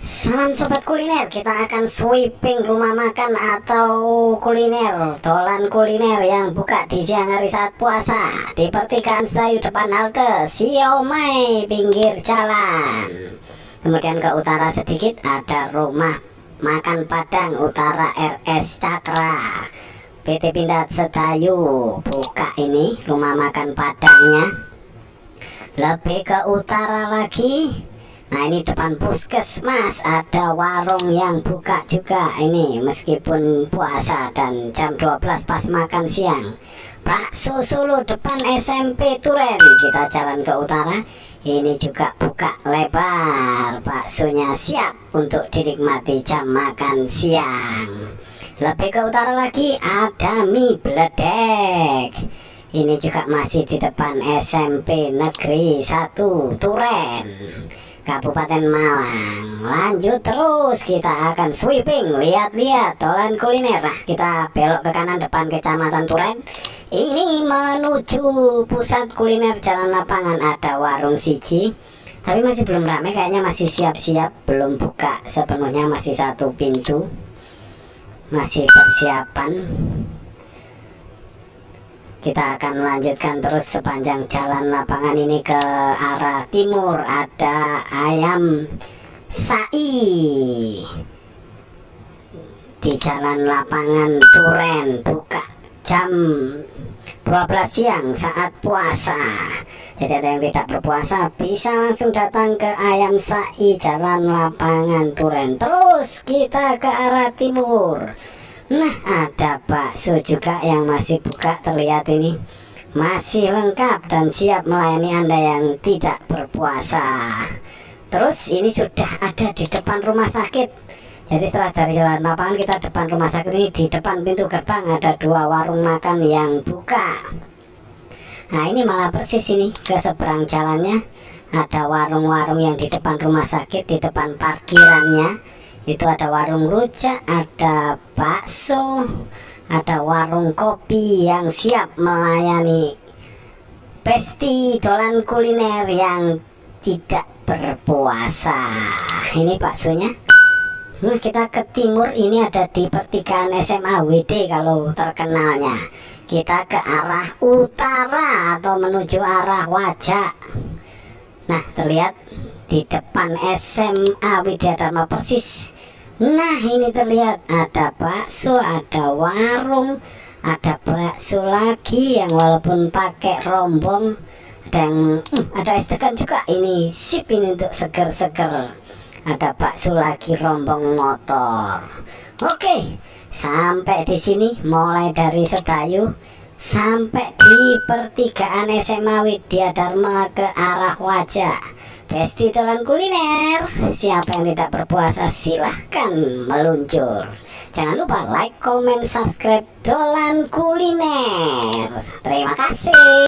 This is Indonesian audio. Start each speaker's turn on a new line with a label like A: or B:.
A: Salam sobat kuliner, kita akan sweeping rumah makan atau kuliner, tolan kuliner yang buka di siang hari saat puasa di pertigaan Sedayu depan halte Siomay pinggir jalan. Kemudian ke utara sedikit ada rumah makan Padang Utara RS Cakra PT Pindad Sedayu buka ini rumah makan Padangnya. Lebih ke utara lagi, nah ini depan puskesmas ada warung yang buka juga ini meskipun puasa dan jam 12 pas makan siang. Bakso Solo depan SMP Turen, kita jalan ke utara, ini juga buka lebar, baksonya siap untuk dinikmati jam makan siang. Lebih ke utara lagi ada mie Bledek, ini juga masih di depan SMP Negeri 1 Turen, Kabupaten Malang. Lanjut terus, kita akan sweeping, lihat-lihat tolan kuliner. Nah, kita belok ke kanan depan Kecamatan Turen. Ini menuju pusat kuliner Jalan Lapangan, ada warung Siji. Tapi masih belum ramai, kayaknya masih siap-siap, belum buka sepenuhnya, masih satu pintu, masih persiapan. Kita akan melanjutkan terus sepanjang Jalan Lapangan ini ke arah timur, ada Ayam Sai di Jalan Lapangan Turen, buka jam 12 siang saat puasa. Jadi ada yang tidak berpuasa bisa langsung datang ke Ayam Sai Jalan Lapangan Turen. Terus kita ke arah timur. Nah, ada bakso juga yang masih buka, terlihat ini masih lengkap dan siap melayani Anda yang tidak berpuasa. Terus ini sudah ada di depan rumah sakit. Jadi setelah dari Jalan Lapangan kita depan rumah sakit ini, di depan pintu gerbang ada dua warung makan yang buka. Nah, ini malah persis ini ke seberang jalannya ada warung-warung yang di depan rumah sakit, di depan parkirannya. Itu ada warung rujak, ada bakso, ada warung kopi yang siap melayani pesti tolan kuliner yang tidak berpuasa. Ini baksonya. Nah, kita ke timur, ini ada di pertigaan SMA WD kalau terkenalnya. Kita ke arah utara atau menuju arah Wajak. Nah, terlihat di depan SMA Widya Dharma persis. Nah, ini terlihat ada bakso, ada warung, ada bakso lagi yang walaupun pakai rombong, dan ada es degan juga. Ini sip ini untuk seger-seger. Ada bakso lagi rombong motor. Oke, sampai di sini mulai dari Sedayu sampai di pertigaan SMA Widya Dharma ke arah Wajak. Pesti tolan kuliner. Siapa yang tidak berpuasa silahkan meluncur. Jangan lupa like, comment, subscribe tolan kuliner. Terima kasih.